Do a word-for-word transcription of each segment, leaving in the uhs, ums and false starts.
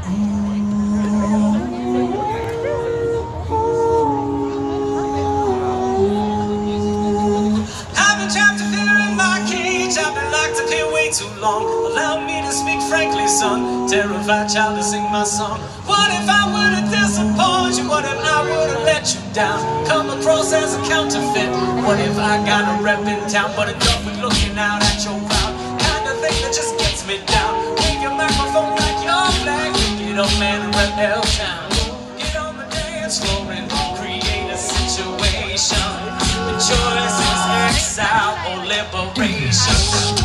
I've been trapped up here in my cage. I've been locked up here way too long. Allow me to speak frankly, son. Terrified child to sing my song. What if I were to disappoint you? What if I were to let you down? Come across as a counterfeit. What if I got a rep in town, but enough with looking out at your crowd? Kind of thing that just gets me down. Wave your microphone like your flag. Get up, man, and rep L-Town. Get on the dance floor and create a situation. The choice is exile or liberation.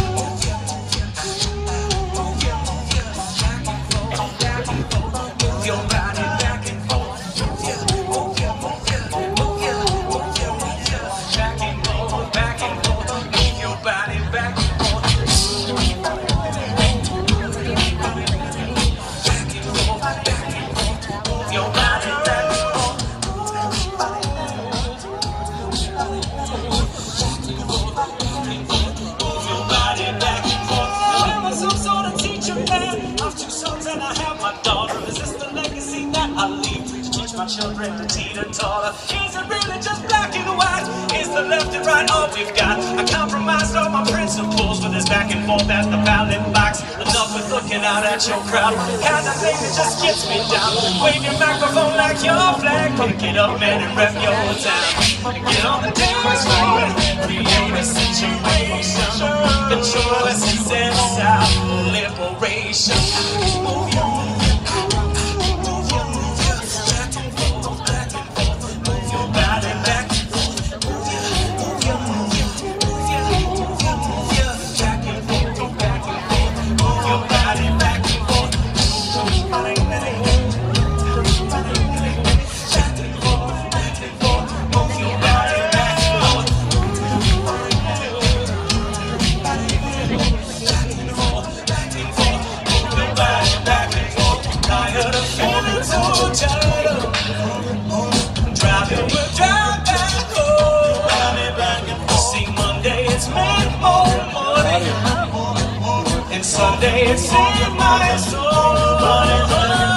Move your body back and forth. Back and forth, back and forth. Move your body back and forth. Back and forth, back and forth. Move your body back and forth. Move your body back and forth. I'm some sort of teacher, man. I've two sons and I have my daughter. Is this the legacy that I leave to teach my children to teeter-totter? Is it really just black and white? Is the left and right all we've got? I compromised all my principles for this back and forth at the ballot box. Enough with looking out at your crowd. Kind of thing that just gets me down. Wave your microphone like your flag. Pick it up, man, and rep your town. And get on the dance floor and create a situation. The choice is inside liberation. Move your Sunday it's in my soul.